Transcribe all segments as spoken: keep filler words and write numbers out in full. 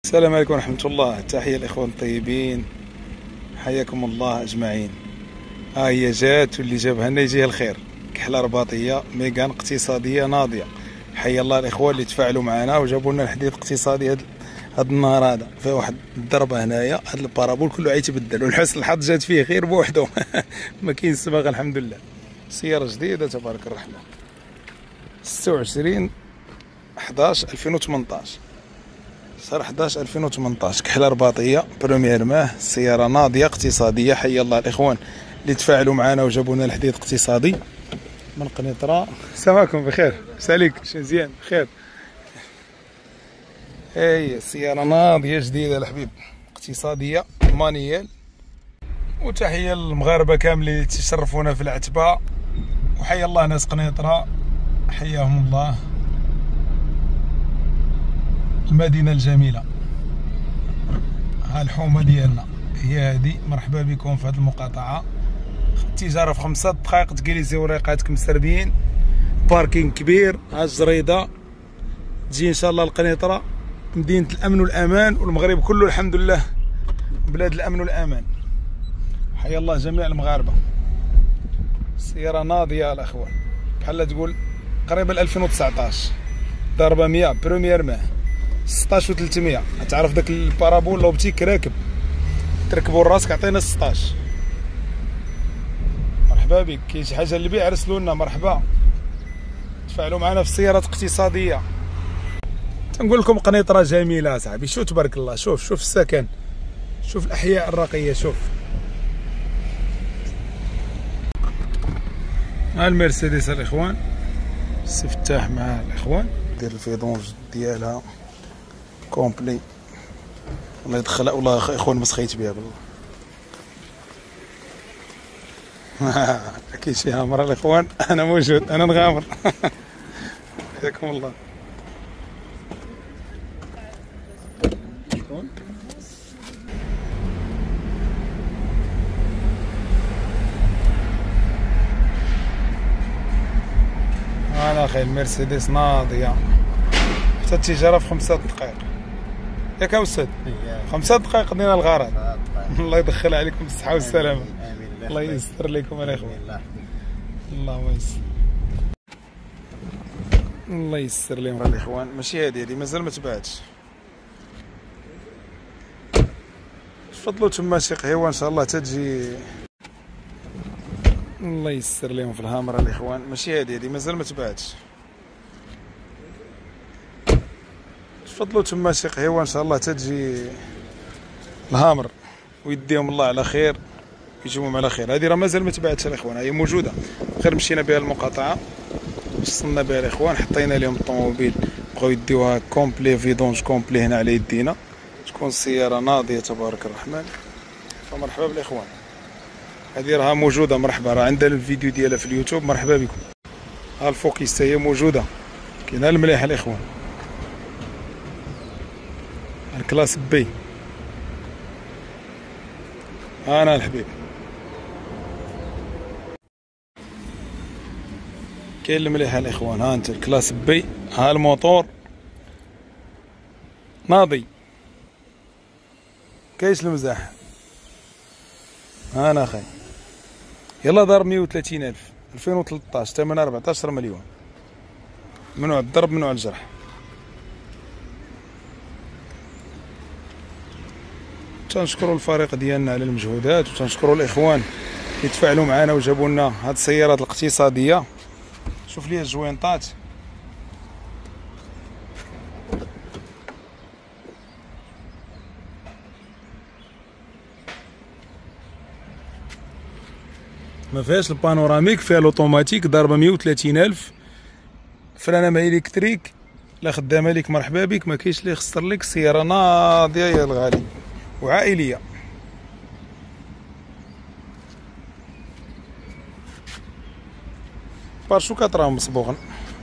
السلام عليكم ورحمة الله. تحية الإخوان الطيبين، حياكم الله أجمعين. ها هي جات واللي جابها لنا يجيه الخير. كحلة رباطية ميغان اقتصادية ناضية. حيا الله الإخوان اللي تفاعلوا معنا وجابوا لنا الحديث الاقتصادي هذا هذا النهار. هذا فيه واحد الضربة هنايا، هذا البارابول كله عيتبدل، ولحسن الحظ جات فيه غير بوحدو ما كاين السباق الحمد لله. سيارة جديدة تبارك الرحمن، ستة وعشرين حداش ألفين وثمنطاش، صار حداش ألفين وثمنطاش. كحلة رباطية بروميير ماه، سيارة ناضية اقتصادية. حيا الله الإخوان اللي تفاعلوا معنا وجابوا لنا الحديث اقتصادي من قنيطرة. السلام عليكم، بخير؟ ساليك شي مزيان بخير. هي سيارة ناضية جديدة الحبيب، اقتصادية مانيال. وتحية للمغاربة كاملين اللي تشرفونا في العتبة، وحيا الله ناس قنيطرة، حياهم الله. المدينة الجميلة، ها الحومة ديالنا هي هذه. مرحبا بكم في هذه المقاطعة. التجارة في خمسة دقائق تجلسي وريقاتكم مسردين، باركينغ كبير. ها الجريدة تجي ان شاء الله القنيطرة، مدينة الأمن والأمان، والمغرب كله الحمد لله بلاد الأمن والأمان. حيا الله جميع المغاربة. سيارة ناضية الأخوان، بحال تقول قريبة ل ألفين وتسعطاش، ضربة مية بروميير ماه، ستطاش و ثلاثمية. تعرف داك البارابول لو بتيك راكب تركبو راسك عطينا ستطاش. مرحبا بك. كاين شي حاجه اللي بيع رسلوا لنا مرحبا، تفاعلوا معنا في السيارات الاقتصاديه. تنقول لكم قنيطره جميله صاحبي. شوف تبارك الله، شوف شوف السكن، شوف الاحياء الراقيه. شوف ها المرسيدس الاخوان، استفتاح مع الاخوان. دير الفيدونج ديالها كومبلي، الله يدخلها. والله اخوان ما سخيت بها بالله كاين شي هامر الاخوان، انا موجود، انا نغامر حياكم الله. انا اخي المرسيدس ناضيه، حتى التجاره في خمسة دقائق. ياك استاذ؟ خمسة دقائق دينا الغرض. الله يدخل عليكم بالصحة والسلامة، الله ييسر لكم الاخوان. اللهم يسر، الله ييسر لهم الاخوان. ماشي هادي هادي مازال ما تباعتش. تفضلوا تما شي قهوه ان شاء الله تجي. الله ييسر لهم في الهامره الاخوان. ماشي هادي هادي مازال ما تباعتش. تفضلوا تما شي قهوه ان شاء الله تجي الهامر، ويديهم الله على خير، يجيبهم على خير. هذه راه مازال ما تباعتش الاخوان، هي موجوده، غير مشينا بها المقاطعه وصلنا بها الاخوان، حطينا لهم الطوموبيل، بغاو يديوها كومبلي فيدونج كومبلي هنا على يدينا. تكون السياره ناضيه تبارك الرحمن. فمرحبا بالاخوان، هذه راها موجوده. مرحبا، راه عندنا الفيديو ديالها في اليوتيوب. مرحبا بكم. ها الفوكيستا هي موجوده، كاينه المليحه الاخوان. الكلاس بي، انا الحبيب. كاين المليحه الاخوان. ها انت الكلاس بي، ها الموتور ناضي، كاينش المزاح. ها انا اخي يلا دار مية وثلاثين الف، ألفين وثلاثطاش، ثمنها أربعطاش مليون. ممنوع الضرب ممنوع الجرح. تنشكروا الفريق ديالنا على المجهودات، وتنشكروا الاخوان اللي تفاعلوا معنا وجابوا لنا هاد السيارات الاقتصاديه. شوف لي الجوينطات، ما فيهاش البانوراميك، فيها الاوتوماتيك، ضاربه مية وثلاثين الف، فرانه مع الكتريك، لا خدامه ليك مرحبا بك، ما كاينش اللي يخسر لك. سياره ناضيه يا الغالي وعائليه. بارشوكات راهم مصبوغين.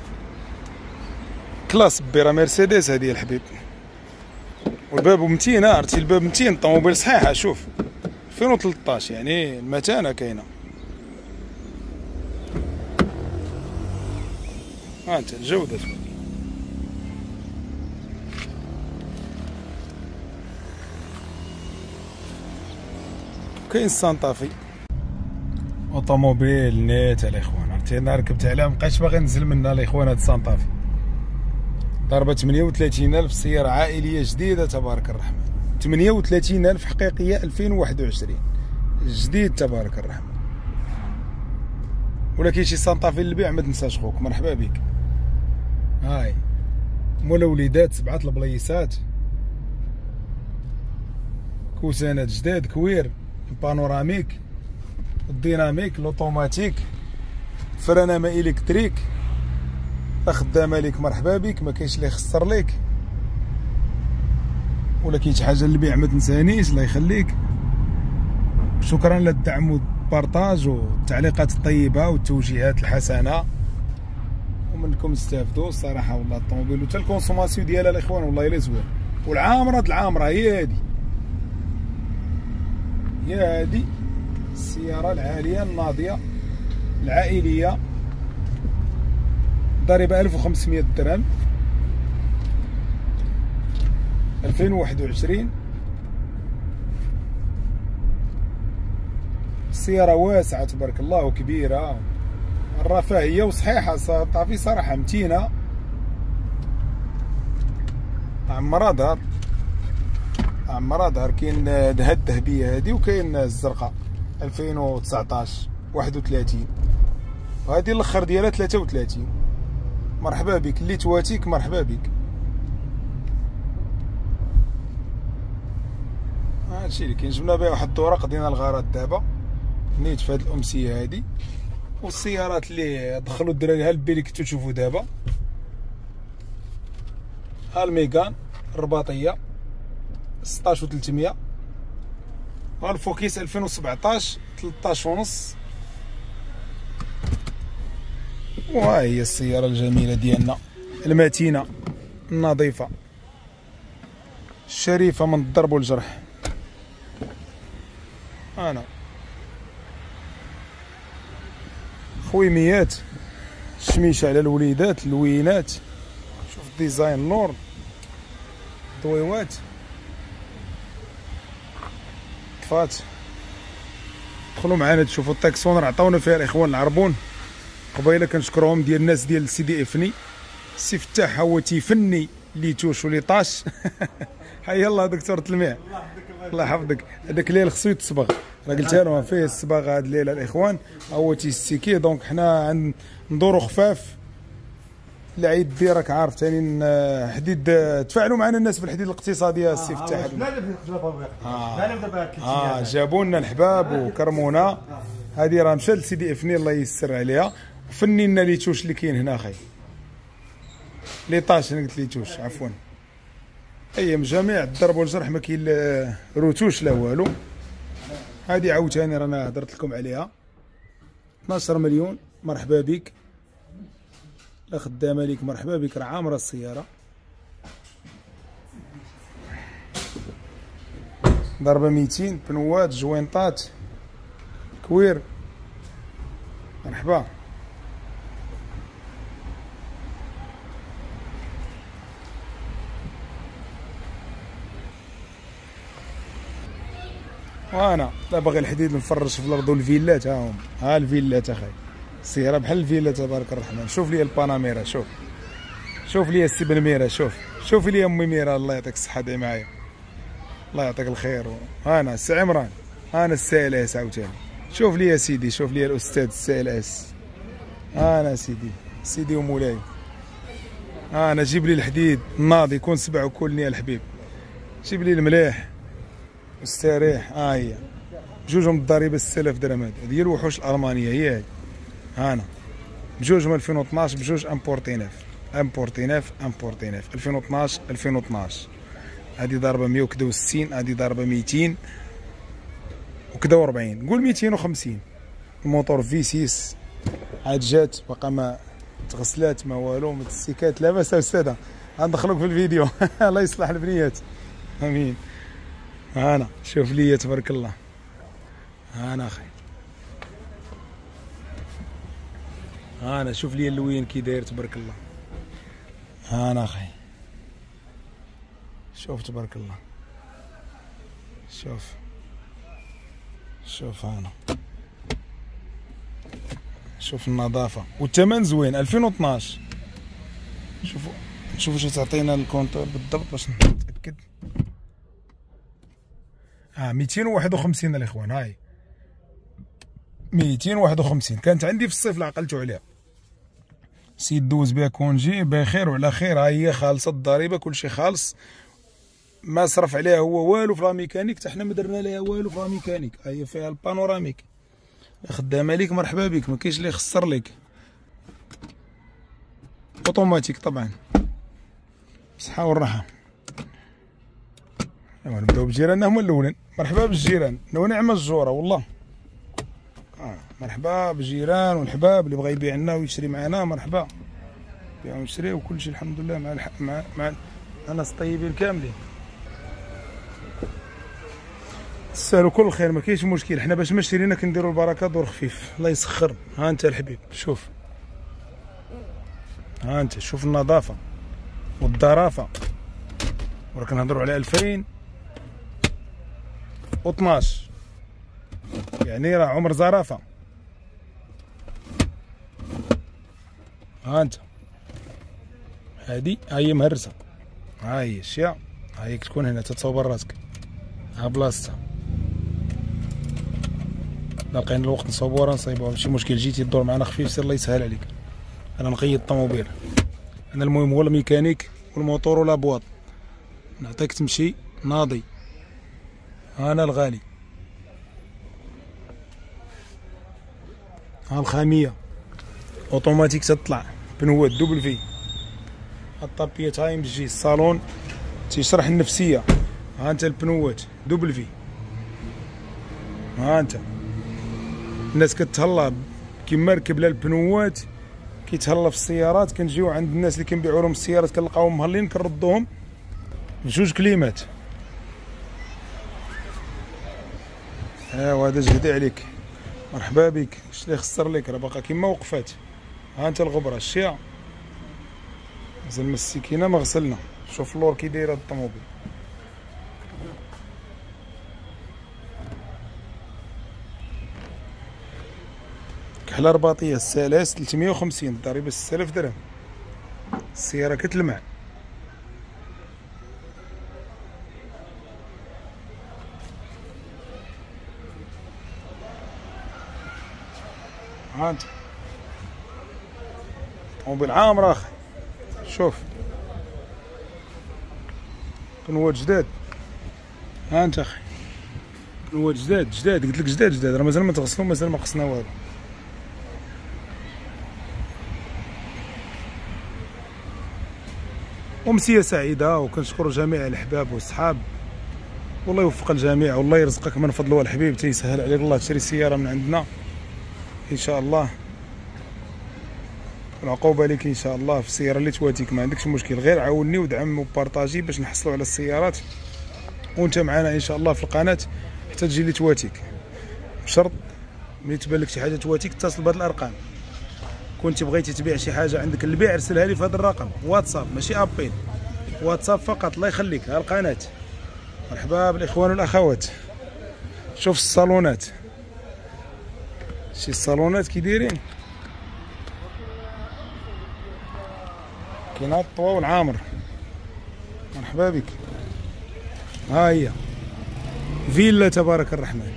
كلاس بي راه مرسيدس هذه الحبيب، والباب متين. عرفتي الباب متين، الطوموبيل صحيحه. شوف ألفين وثلاثطاش، يعني المتانه كاينه. ها انت الجوده. كاين سانطافي اوطوموبيل نيت الاخوان. عرفتي انا ركبت عليها مابقيتش باغي ننزل منها الاخوان. هاد سانطافي ضربه ثمانية وثلاثين ألف، سياره عائليه جديده تبارك الرحمن. ثمانية وثلاثين ألف حقيقيه ألفين وواحد وعشرين جديد تبارك الرحمن. ولا كاين شي سانطافي للبيع ما تنساش خوك، مرحبا بك. هاي مولا وليدات سبعه البليسات، كوسانات جداد، كوير، بانوراميك، الديناميك، لوطوماتيك، فرانه ما الكتريك، خدامه ليك مرحبا بك، ما كاينش اللي يخسر ليك. ولا كاين شي حاجه للبيع ما تنسانيش الله يخليك. شكرا للدعم والبارطاج والتعليقات الطيبه والتوجيهات الحسنه، ومنكم استافدوا الصراحه والله. الطوموبيل وتا الكونسوماسيون ديالها الاخوان والله الا زوين. والعامره العامره هي هادي، هي هادي السياره العاليه الناضيه العائليه، ضريبه ألف وخمسمية درهم، ألفين وواحد وعشرين. السياره واسعه تبارك الله وكبيره، الرفاهيه وصحيحه. صافي صراحه متينه، عمرها دار عمرها دار. كاين هاد الذهبيه هادي وكاين الزرقاء ألفين وتسعطاش واحد وثلاثين، وهادي الاخر ديالها ثلاثة وثلاثين. مرحبا بك اللي تواتيك، مرحبا بك. هادشي اللي كاين. جبنا بها واحد الدوره قضينا الغرض دابا نيت في هاد الامسيه هادي. والسيارات اللي دخلوا الدراري ها البي اللي كنتو تشوفوا دابا، ها الميغان الرباطيه ستطاش وثلاثمية، ها الفوكيس ألفين وسبعطاش ثلاثطاش ونص. وها هي السياره الجميله ديالنا المتينه النظيفه الشريفه من الضرب والجرح. انا خويميات، الشميشه على الوليدات، الوينات، شوف الديزاين اللور، ضويوات، طفات. دخلوا معنا تشوفوا الطاكسون راه عطاونا فيها الاخوان العربون. قبيله كنشكرهم ديال الناس ديال سيدي افني، السي فتاح هو تيفني لي توش ولي طاش. حي الله دكتور تلميع، الله يحفظك. هذاك الليل خصو يتصبغ، راه قلتها لهم فيه الصباغه هاد الليله الاخوان. هو تيستيكي دونك حنا عند ندورو خفاف. العيد دي راك عارف ثاني حديد. تفاعلوا معنا الناس في الحديد الاقتصاديه السي فتاح. اه جابوا لنا الحباب وكرمونا. هذه راه مشات لسيدي افني الله ييسر عليها، وفني لنا لي توش اللي كاين هنا اخي. لي طاش انا قلت لي توش عفوا. اي من جميع الضرب والجرح، ما كاين لا روتوش لا والو. هذه عاوتاني رانا هضرت لكم عليها اثناش مليون. مرحبا بك، لا خدامه ليك مرحبا بك. راه عامره السياره، ضربه ميتين، بنوات، جوينطات، كوير. مرحبا. وانا لا باغي الحديد نفرش في الارض والفيلات. ها هم، ها الفيلات اخي. السياره بحال الفيلا تبارك الرحمن. شوف لي الباناميرا، شوف شوف لي السي بنميره، شوف شوف لي امي ميرا الله يعطيك الصحه دعي معايا الله يعطيك الخير. انا السي عمران، انا السي ال اس عاوتاني. شوف لي يا سيدي، شوف لي الاستاذ السي ال اس. انا سيدي سيدي ومولاي. انا جيب لي الحديد الناضي يكون سبع وكلني الحبيب. جيب لي المليح والسريح. ها هي بجوجهم الضريبه ستة آلاف درهم. هذه ديال الوحوش الالمانيه هي هذه. هانا بجوجهم ألفين واثناش، بجوج امبورتيناف امبورتيناف امبورتيناف ألفين واثناش ألفين واثناش. هذه ضربه مية وكذا وستين، هذه ضربه ميتين وكذا وأربعين، قول ميتين وخمسين. الموتور في ستة عاد جات باقا ما تغسلات ما والو، ما تسيكات لاباس استاذه. غندخلوك في الفيديو. الله يصلح البنيات امين. هانا شوف لي تبارك الله. هانا اخي، هانا شوف لي اللوين كي داير تبارك الله. هانا اخي شوف تبارك الله. شوف شوف هنا، شوف النظافة والثمن زوين. ألفين واثناش. شوفوا شوفوا واش تعطينا الكونتور بالضبط باش نتأكد. اه ميتين وواحد وخمسين الاخوان. هاي ميتين وواحد وخمسين كانت عندي في الصيف اللي عقلتو عليها. سيد دوز بها كونجي بخير وعلى خير. ها هي خالصة الضريبة، كلشي خالص، ما صرف عليها هو والو في لا ميكانيك، حتى حنا ما درنا ليها والو في لا ميكانيك. ها هي فيها البانوراميك خدامة ليك، مرحبا بك، ما كاينش اللي يخسر ليك. اوتوماتيك طبعا. بالصحة والراحة. ايوا نبداو بجيراننا هما الاولين. مرحبا بالجيران، ونعم الجورة والله. آه. مرحبا بالجيران والحباب اللي بغا يبيع لنا ويشري معنا، مرحبا يبيع ويشري وكلشي الحمد لله مع الح... مع مع الناس الطيبين كاملين. تسالوا كل خير، ما كاينش مشكل. حنا باش ما شرينا كنديروا البركه دور خفيف. الله يسخر. ها انت الحبيب شوف، ها انت شوف النظافه والظرافه. وراك نهضروا على ألفين واثناش، يعني راه عمر زرافه. ها انت هادي ها هي مهرسه، ها هي الشيا، ها هي تكون هنا تتصور راسك. ها بلاصتها. لا لقينا الوقت نصورها نصايبوها ماشي مشكل. جيتي الدور معنا خفيف سير الله يسهل عليك. انا نقيد الطوموبيل، انا المهم هو الميكانيك والموتور ولا بواط. نعطيك تمشي ناضي. انا الغالي. ها الخاميه اوتوماتيك تطلع، بنوات دوبل في. الطابيه تايم تجي الصالون تيشرح النفسيه. ها انت البنوات دوبل في. ها انت الناس كتهلا كيما ركب لها البنوات كيتهلا في السيارات. كنجيو عند الناس اللي كنبيعوا لهم السيارات كنلقاوهم مهلين كنردوهم بجوج كليمات. ايوا هذا جهدي عليك، مرحبا بك. واش اللي خسر لك راه باقا كيما وقفات. ها انت الغبره الشيا مازال ما السكينه ما غسلنا. شوف اللور كي دايره الطوموبيل. كحله رباطيه السلاس ثلاثمية وخمسين، الضريبه ستة آلاف درهم. السياره كتلمع. ها انت طوموبيل عامره اخي. شوف كنوات جداد. ها انت اخي كنوات جداد جداد، قلت لك جداد جداد، راه مازال ما تغسلوا، مازال ما قصنا والو. أمسية سعيدة، وكنشكر جميع الأحباب والصحاب، والله يوفق الجميع والله يرزقك من فضله الحبيب، تيسهل عليك الله تشري سيارة من عندنا إن شاء الله. العقوبة ليك إن شاء الله في السيارة اللي تواتيك، ما عندكش مشكل، غير عاوني ودعم وبارطاجي باش نحصلوا على السيارات وأنت معنا إن شاء الله في القناة حتى تجي اللي تواتيك. بشرط ملي تبان لك شي حاجة تواتيك اتصل بهاد الأرقام. كنت بغيتي تبيع شي حاجه عندك البيع ارسلها لي في هذا الرقم واتساب، ماشي ابيل، واتساب فقط. الله يخليك. ها القناه. مرحبا بالاخوان والاخوات. شوف الصالونات، شي الصالونات كي دايرين، كاين الطوا والعامر. مرحبا بك. ها هي فيلا تبارك الرحمن،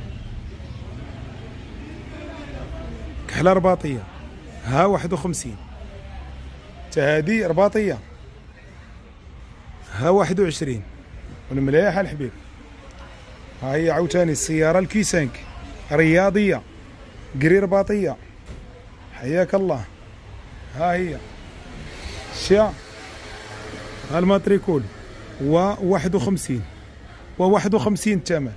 كحله رباطيه. ها واحد وخمسين، تا هادي رباطية. ها واحد وعشرين والمليحة الحبيب. ها هي عاوتاني السيارة الكيسانك رياضية قري رباطية. حياك الله. ها هي الشيا. ها الماتريكول و واحد وخمسين و واحد وخمسين الثمن.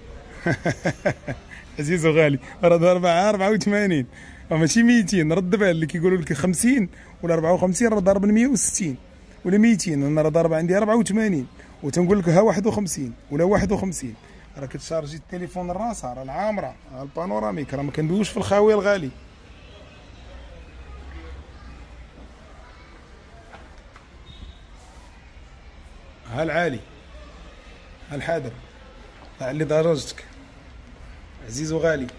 عزيز وغالي راه ضربة أربعة وثمانين ماشي ميتين. رد بال اللي كيقولوا لك خمسين ولا أربعة وخمسين راه ضارب مية وستين ولا ميتين. انا راه ضارب عندي أربعة وثمانين وتنقول لك ها واحد وخمسين ولا واحد وخمسين. راه كتشارجي التليفون الراسها، راه العامره، ها البانوراميك، راه ما كندويوش في الخاويه الغالي. ها العالي، ها الحاضر، ها اللي درجتك عزيز وغالي.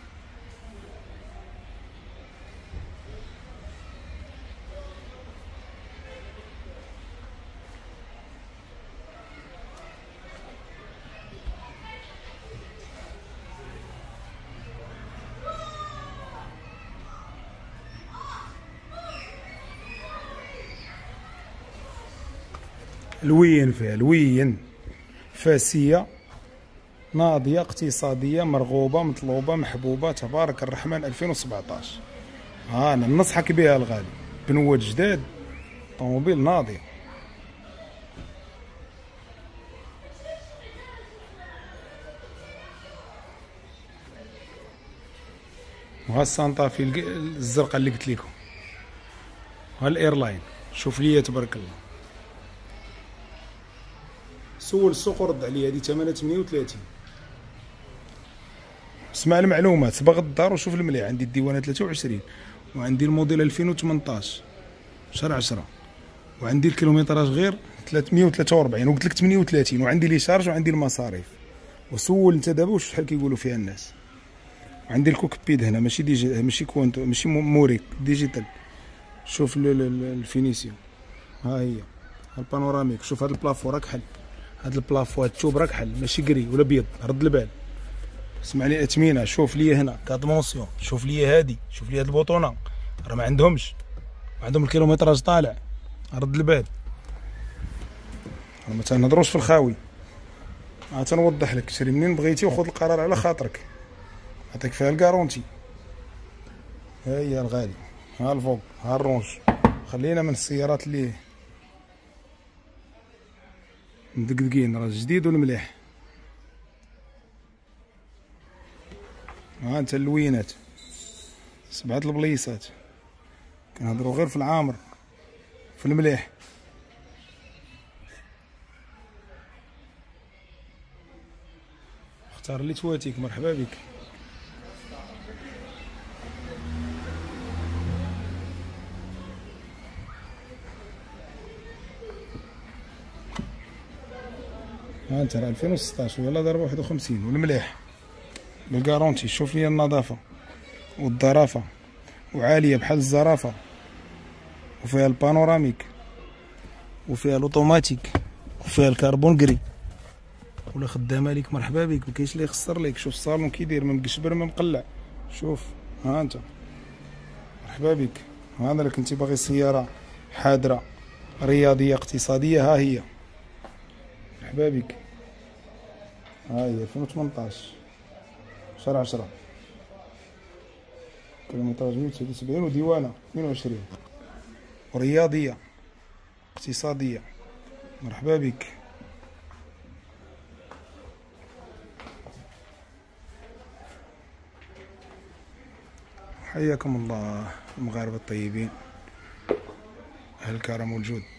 لوين فيها لوين، فاسية ناضية اقتصادية مرغوبة مطلوبة محبوبة تبارك الرحمن ألفين وسبعطاش. ها انا ننصحك بها الغالي، بنوات جداد، طوموبيل ناضية. وها السانطافي الزرقاء اللي قلت لكم، ها الايرلاين، شوف ليا تبارك الله. سول السوق ورد عليا، هادي ثمنها ثمانية وثلاثين. اسمع المعلومات، تبغى الدار وشوف المليح. عندي الديوانه ثلاثة وعشرين، وعندي الموديل ألفين وثمنطاش شهر عشرة، وعندي الكيلومتراج غير ثلاثمية وثلاثة وأربعين، وقلت لك ثمانية وثلاثين، وعندي لي شارج وعندي المصاريف. وسول انت دابا واش شحال كيقولوا فيها الناس. عندي الكوكبيد هنا، ماشي ديجي ماشي كوانتو ماشي موريك، ديجيتال. شوف الفينيسيون، ها هي البانوراميك. شوف هذا البلافو راك حل، هاد البلافو هاد الثوب راك حل، ماشي كري ولا بيض، رد البال. اسمع لي الاثمنه، شوف لي هنا كادمونسيون، شوف لي هادي، شوف لي هاد البوطونه راه ما عندهمش، عندهم الكيلومتراج طالع، رد البال. ما تنهضروش في الخاوي. ها تنوضح لك، شري منين بغيتي وخذ القرار على خاطرك، نعطيك فيها الكارونتي. ها هي الغالي، ها الفوق، ها الرونج. خلينا من السيارات اللي مدقدقين، راه جديد والمليح. ها انت اللوينات، سبعة البليصات، كنهضرو غير في العامر في المليح. اختار اللي تواتيك، مرحبا بك. ها انت راه ألفين وستطاش ويلا ضربة واحد وخمسين والمليح بالكارونتي. شوف لي النظافة والظرافة، وعالية بحال الزرافة، وفيها البانوراميك، وفيها الاوتوماتيك، وفيها الكربون كري، ولا خدامة ليك مرحبا بك، مكاينش اللي يخسر ليك. شوف الصالون كي داير، ما مقشبر ما مقلع. شوف ها انت مرحبا بك. هذا اللي كنتي باغي سيارة حاضرة رياضية اقتصادية، ها هي مرحبا بك. ها هي ألفين وثمنطاش شهر عشرة، كيلومتراج مية وتسعة وسبعين، وديوانة اثنين وعشرين، ورياضية اقتصادية. مرحبا بك. حياكم الله المغاربة الطيبين، أهل الكرم والجود.